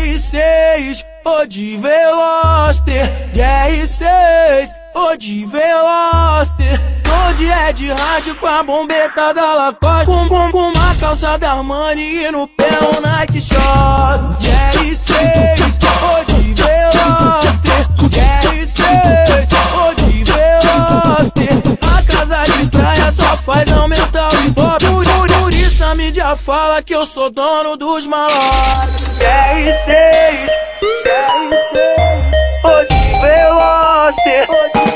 R6 ou de Veloster, de R6 ou de Veloster. Onde é de rádio com a bombeta da Lacoste, com uma calça da Armani e no pé um Nike Shots. De R6 ou de Veloster, de R6 ou de Veloster. A casa de praia só faz aumentar o ibope. Por isso a mídia fala que eu sou dono dos malotes. De R6 ou de Veloster,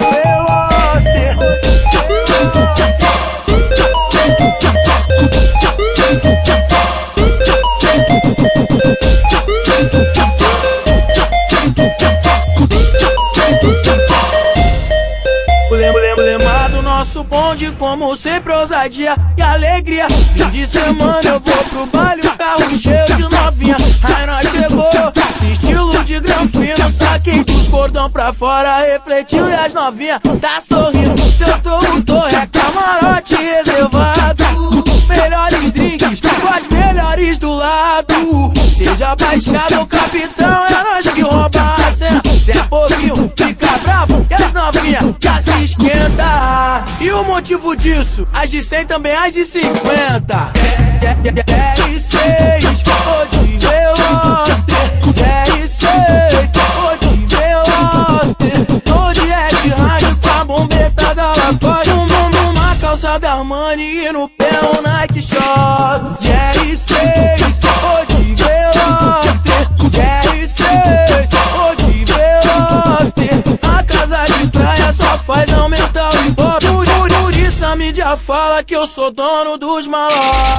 O lema do nosso bonde, como sempre, ousadia e alegria. Fim de semana eu vou pro baile, o carro cheio de novinha. Aí nós chegou, estilo de granfino. Saquei dos cordão pra fora, refletiu e as novinha tá sorrindo. Seu torto é camarote reservado, melhores drinks com as melhores do lado. Seja baixado ou capitão, é nós que rouba a cena. Zé Pouquinho fica bravo e as novinha já se esquenta. E o motivo disso, as de 100 também as de 50. R6 ou de Veloster, R6 ou de Veloster. Onde é de rádio com a bombeta da Lacoste, uma calça da Armani e no pé um Nike Shots. De R6 ou de Veloster, de R6 ou de Veloster. A casa de praia só faz aumentar o ibope. Por isso a mídia fala que eu sou dono dos malotes.